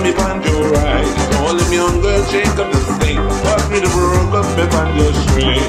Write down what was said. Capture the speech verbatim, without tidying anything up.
the banjo ride. All them young girls shake up the state. Pass me the broke up the banjo string.